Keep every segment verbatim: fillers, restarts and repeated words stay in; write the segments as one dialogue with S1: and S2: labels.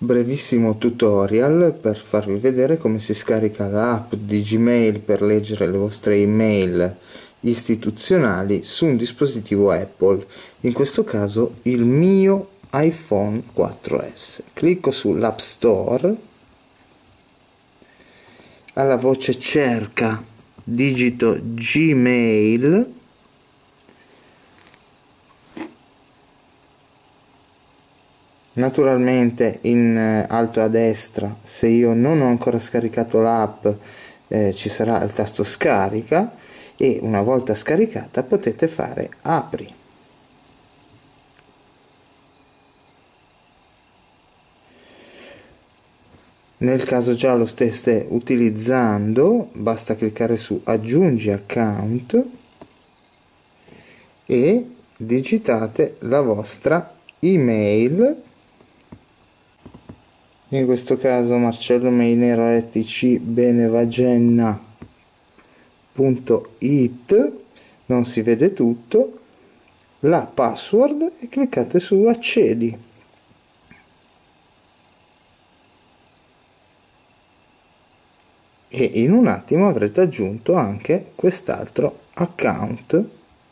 S1: Brevissimo tutorial per farvi vedere come si scarica l'app di Gmail per leggere le vostre email istituzionali su un dispositivo Apple, in questo caso il mio iPhone quattro S. Clicco sull'App Store, alla voce cerca digito Gmail, naturalmente in alto a destra, se io non ho ancora scaricato l'app, eh, ci sarà il tasto scarica e una volta scaricata potete fare apri. Nel caso già lo stesse utilizzando, basta cliccare su aggiungi account e digitate la vostra email, in questo caso marcello mainero chiocciola benevagenna punto it, non si vede tutto, la password e cliccate su accedi. E in un attimo avrete aggiunto anche quest'altro account,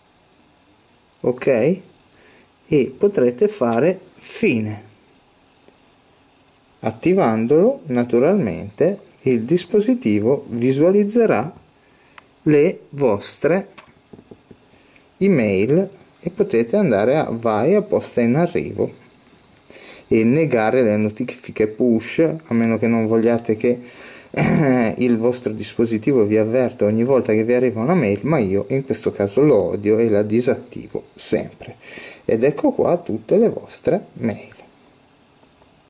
S1: ok? E potrete fare fine. Attivandolo, naturalmente il dispositivo visualizzerà le vostre email e potete andare a vai a posta in arrivo e negare le notifiche push, a meno che non vogliate che eh, il vostro dispositivo vi avverta ogni volta che vi arriva una mail, ma io in questo caso lo odio e la disattivo sempre. Ed ecco qua tutte le vostre mail.